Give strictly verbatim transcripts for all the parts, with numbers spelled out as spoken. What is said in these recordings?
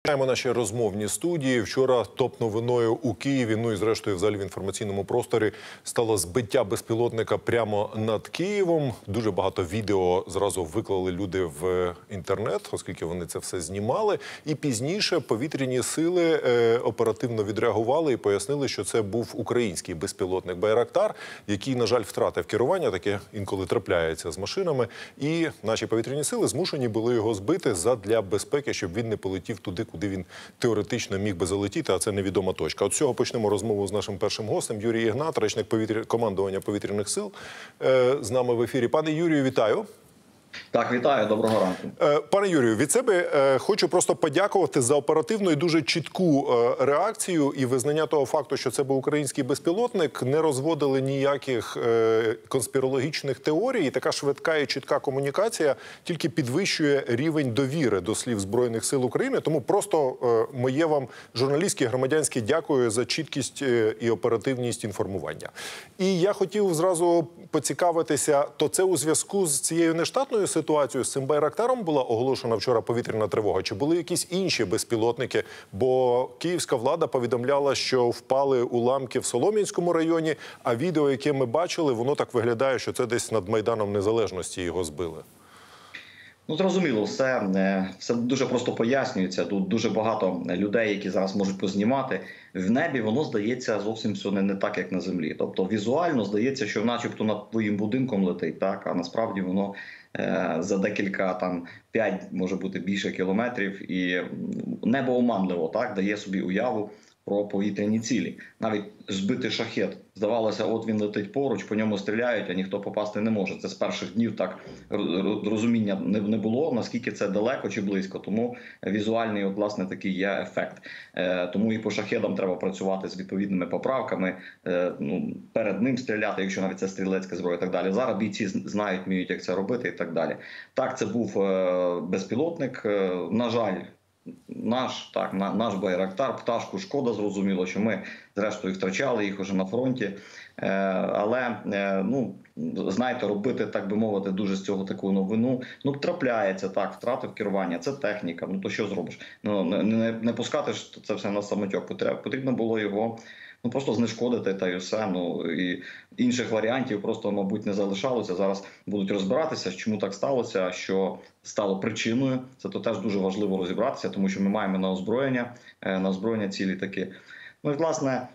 Маємо наші розмовні студії. Вчора топ-новиною у Києві, ну і зрештою взагалі в інформаційному просторі, стало збиття безпілотника прямо над Києвом. Дуже багато відео зразу виклали люди в інтернет, оскільки вони це все знімали. І пізніше повітряні сили е, оперативно відреагували і пояснили, що це був український безпілотник «Байрактар», який, на жаль, втратив керування, таке інколи трапляється з машинами. І наші повітряні сили змушені були його збити задля безпеки, щоб він не полетів туди, куди він теоретично міг би залетіти, а це невідома точка. От з цього почнемо розмову з нашим першим гостем. Юрій Ігнат, речник повітря... командування повітряних сил, е, з нами в ефірі. Пане Юрію, вітаю. Так, вітаю, доброго ранку. Пане Юрію, від себе е, хочу просто подякувати за оперативну і дуже чітку е, реакцію і визнання того факту, що це був український безпілотник. Не розводили ніяких е, конспірологічних теорій. І така швидка і чітка комунікація тільки підвищує рівень довіри до слів Збройних сил України. Тому просто е, моє вам журналістське, громадянське дякую за чіткість е, і оперативність інформування. І я хотів зразу поцікавитися, то це у зв'язку з цією нештатною ситуацію з цим «Байрактаром» була оголошена вчора повітряна тривога? Чи були якісь інші безпілотники? Бо київська влада повідомляла, що впали уламки в Солом'янському районі, а відео, яке ми бачили, воно так виглядає, що це десь над Майданом Незалежності його збили. Ну, зрозуміло, все, все дуже просто пояснюється. Тут дуже багато людей, які зараз можуть познімати. В небі воно здається зовсім все не, не так, як на землі. Тобто візуально здається, що начебто над твоїм будинком летить, так, а насправді воно е, за декілька, там, п'ять, може бути більше кілометрів. І небо оманливо, так, дає собі уяву про повітряні цілі. Навіть збитий шахет. Здавалося, от він летить поруч, по ньому стріляють, а ніхто попасти не може. Це з перших днів так розуміння не було, наскільки це далеко чи близько. Тому візуальний, от, власне, такий є ефект. Тому і по шахедам треба працювати з відповідними поправками, ну, перед ним стріляти, якщо навіть це стрілецька зброя і так далі. Зараз бійці знають, вміють, як це робити і так далі. Так, це був безпілотник. На жаль, Наш, так, наш «Байрактар», пташку шкода, зрозуміло, що ми, зрештою, втрачали їх уже на фронті. Е, але, е, ну, знаєте, робити, так би мовити, дуже з цього таку новину, ну, трапляється, так, втратив керування, це техніка, ну, то що зробиш? Ну, не, не, не пускати ж це все на самотьок, потрібно було його, ну, просто знешкодити та й все. Ну, і інших варіантів просто, мабуть, не залишалося. Зараз будуть розбиратися, чому так сталося, що стало причиною. Це то теж дуже важливо розібратися, тому що ми маємо на озброєння, на озброєння ці літаки. Ну і, власне,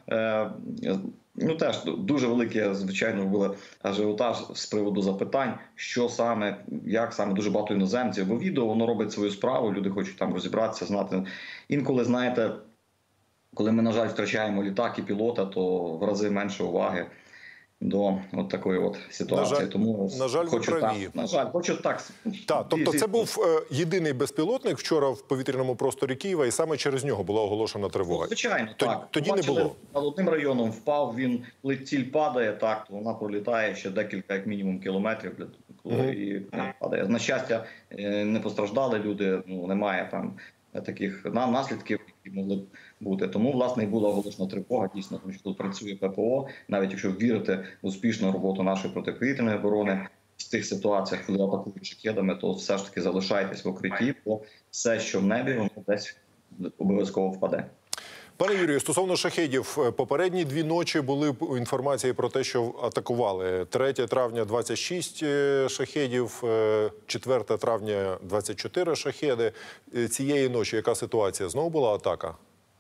ну теж дуже велике, звичайно, було ажіотаж з приводу запитань, що саме, як саме, дуже багато іноземців. Бо відео, воно робить свою справу, люди хочуть там розібратися, знати. Інколи, знаєте, коли ми, на жаль, втрачаємо літак і пілота, то в рази менше уваги до от такої от ситуації. На жаль, Тому на жаль, хочу ви праві. так, на жаль, хочу так. Так, тобто це був е, єдиний безпілотник вчора в повітряному просторі Києва, і саме через нього була оголошена тривога. Ну, звичайно, Тоді, так. Тоді не було. Над одним районом впав, він, коли ціль падає, так, то вона пролітає ще декілька, як мінімум, кілометрів, коли uh-huh. і падає. На щастя, не постраждали люди, ну, немає там таких наслідків, які могли б бути. Тому, власне, і була оголошена тривога, дійсно, тому що тут працює ППО, навіть якщо вірити в успішну роботу нашої протиповітряної оборони, в тих ситуаціях, коли атакують шахедами, то все ж таки залишайтесь в укритті, бо все, що в небі, воно десь обов'язково впаде. Пане Юрію, стосовно шахедів, попередні дві ночі були інформації про те, що атакували. третього травня двадцять шість шахедів, четвертого травня двадцять чотири шахеди. Цієї ночі яка ситуація? Знову була атака?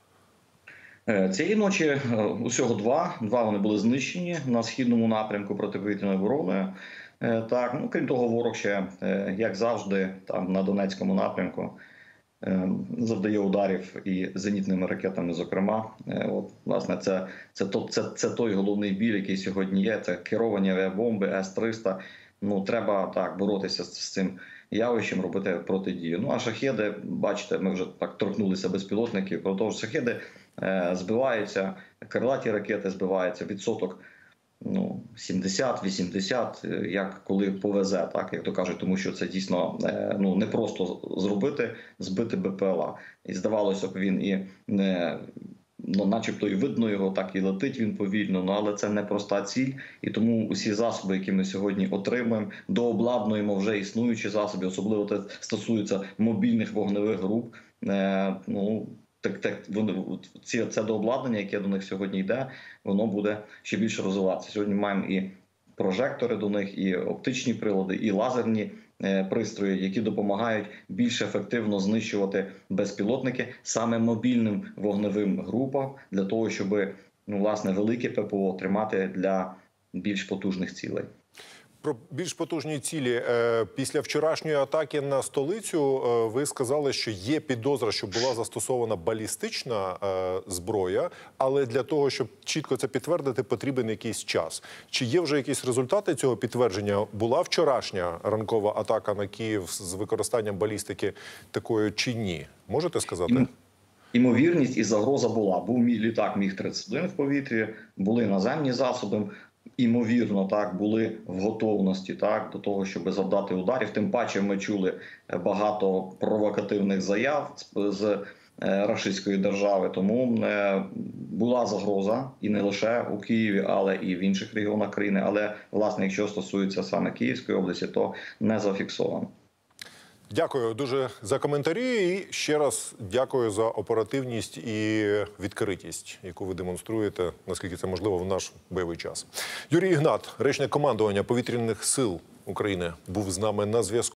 Цієї ночі усього два. Два вони були знищені на східному напрямку протиповітряної оборони. Так, ну, крім того, ворог ще, як завжди, там на Донецькому напрямку завдає ударів і зенітними ракетами, зокрема. От, власне, це, це, це, це, це той головний біль, який сьогодні є. Це керовані авіабомби С триста. Ну, треба так боротися з цим явищем, робити протидію. Ну, а шахеди, бачите, ми вже так торкнулися безпілотників. Продовж шахеди е, збиваються, крилаті ракети збиваються, відсоток ну, сімдесят-вісімдесят, як коли повезе, так, як то кажуть, тому що це дійсно ну, не просто зробити, збити БПЛА. І здавалося б, він і не, ну, начебто і видно його, так і летить він повільно, ну, але це не проста ціль. І тому усі засоби, які ми сьогодні отримуємо, дообладнуємо вже існуючі засоби, особливо це стосується мобільних вогневих груп, е, ну так, так вони ці це дообладнання, яке до них сьогодні йде, воно буде ще більше розвиватися. Сьогодні маємо і прожектори до них, і оптичні прилади, і лазерні е, пристрої, які допомагають більш ефективно знищувати безпілотники саме мобільним вогневим групам для того, щоб ну, власне велике ППО тримати для більш потужних цілей. Про більш потужні цілі. Після вчорашньої атаки на столицю ви сказали, що є підозра, що була застосована балістична зброя, але для того, щоб чітко це підтвердити, потрібен якийсь час. Чи є вже якісь результати цього підтвердження? Була вчорашня ранкова атака на Київ з використанням балістики такою чи ні? Можете сказати? Імовірність і загроза була. Був літак Міг тридцять один в повітрі, були наземні засоби. Імовірно, так, були в готовності так до того, щоб завдати ударів. Тим паче ми чули багато провокативних заяв з рашистської держави. Тому була загроза і не лише у Києві, але і в інших регіонах країни. Але, власне, якщо стосується саме Київської області, то не зафіксовано. Дякую дуже за коментарі і ще раз дякую за оперативність і відкритість, яку ви демонструєте, наскільки це можливо в наш бойовий час. Юрій Ігнат, речник командування Повітряних сил України, був з нами на зв'язку.